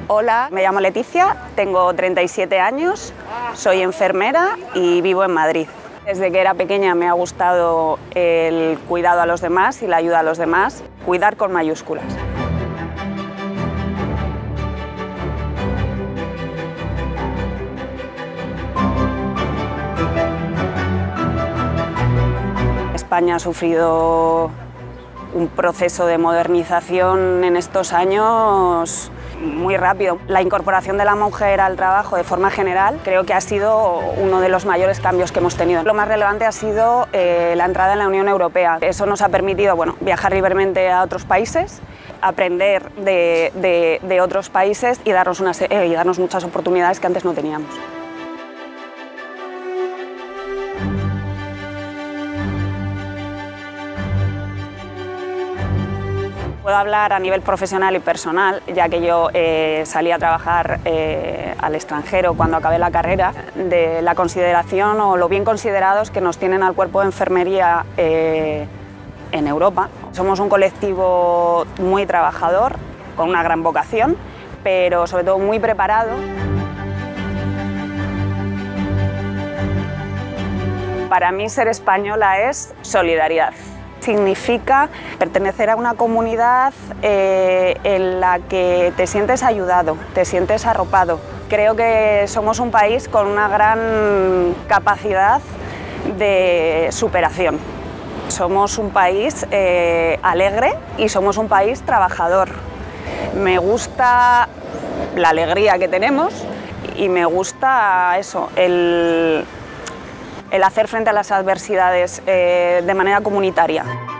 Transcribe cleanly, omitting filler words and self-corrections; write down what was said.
Hola, me llamo Leticia, tengo 37 años, soy enfermera y vivo en Madrid. Desde que era pequeña me ha gustado el cuidado a los demás y la ayuda a los demás, cuidar con mayúsculas. España ha sufrido un proceso de modernización en estos años muy rápido. La incorporación de la mujer al trabajo de forma general creo que ha sido uno de los mayores cambios que hemos tenido. Lo más relevante ha sido la entrada en la Unión Europea. Eso nos ha permitido viajar libremente a otros países, aprender de otros países y darnos muchas oportunidades que antes no teníamos. Puedo hablar a nivel profesional y personal, ya que yo salí a trabajar al extranjero cuando acabé la carrera, de la consideración o lo bien considerados que nos tienen al cuerpo de enfermería en Europa. Somos un colectivo muy trabajador, con una gran vocación, pero sobre todo muy preparado. Para mí ser española es solidaridad. Significa pertenecer a una comunidad en la que te sientes ayudado, te sientes arropado. Creo que somos un país con una gran capacidad de superación. Somos un país alegre y somos un país trabajador. Me gusta la alegría que tenemos y me gusta eso, el hacer frente a las adversidades de manera comunitaria.